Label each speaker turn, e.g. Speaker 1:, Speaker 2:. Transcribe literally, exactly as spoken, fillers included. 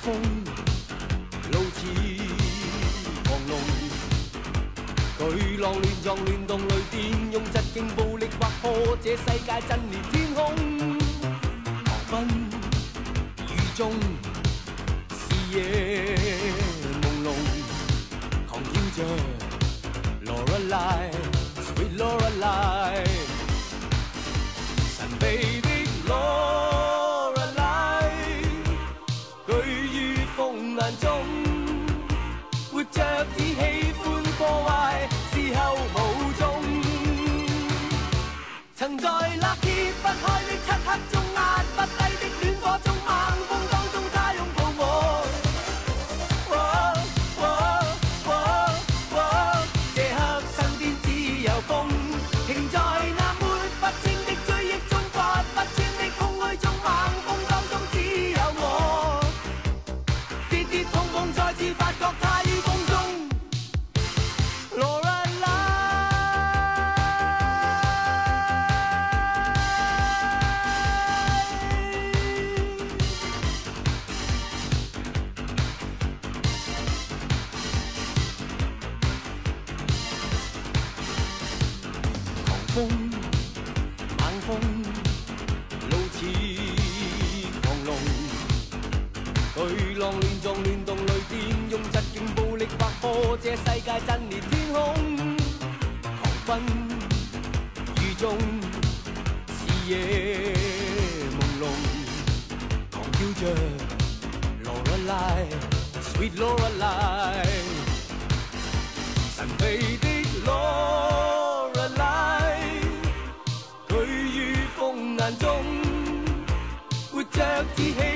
Speaker 1: 風路似狂龍，巨浪亂撞亂動雷電，用疾勁暴力劃破這世界震裂天空。狂奔雨中，視野朦朧，狂叫着 Lorelei。Sweet Lorelei， 神秘的 Lorelei， 居於風眼中，活着只喜歡破壞，事後無蹤。曾在那揭不開的漆黑中，壓不低的戀火中，猛風當中，他擁抱我。停在那抹不清的追憶中，發不穿的空虛中，猛風當中只有我，跌跌碰碰，再次發覺他於風中。Lorelei， 狂風猛風路似狂龍，巨浪亂撞亂動雷電，用疾勁暴力劃破這世界震裂天空。狂奔雨中，視野朦朧，狂叫着 Lorelei，Sweet Lorelei， 神秘的 Lorelei， 居於風眼中，活着只喜